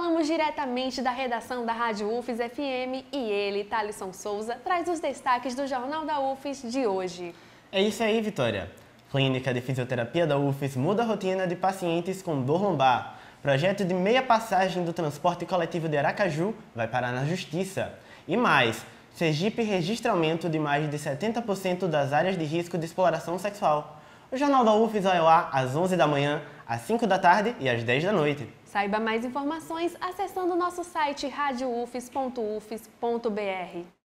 Falamos diretamente da redação da Rádio UFES FM e ele, Thalisson Souza, traz os destaques do Jornal da UFES de hoje. É isso aí, Vitória. Clínica de Fisioterapia da UFES muda a rotina de pacientes com dor lombar. Projeto de meia passagem do transporte coletivo de Aracaju vai parar na Justiça. E mais, Sergipe registra aumento de mais de 70% das áreas de risco de exploração sexual. O Jornal da UFES vai ao ar às 11 da manhã, às 5 da tarde e às 10 da noite. Saiba mais informações acessando nosso site radioufes.ufes.br.